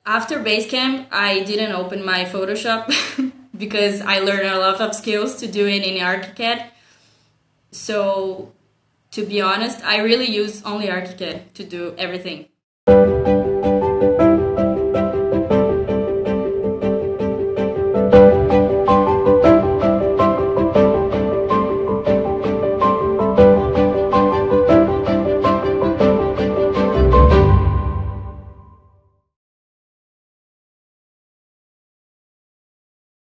After Basecamp, I didn't open my Photoshop because I learned a lot of skills to do it in ArchiCAD. So, to be honest, I really use only ArchiCAD to do everything.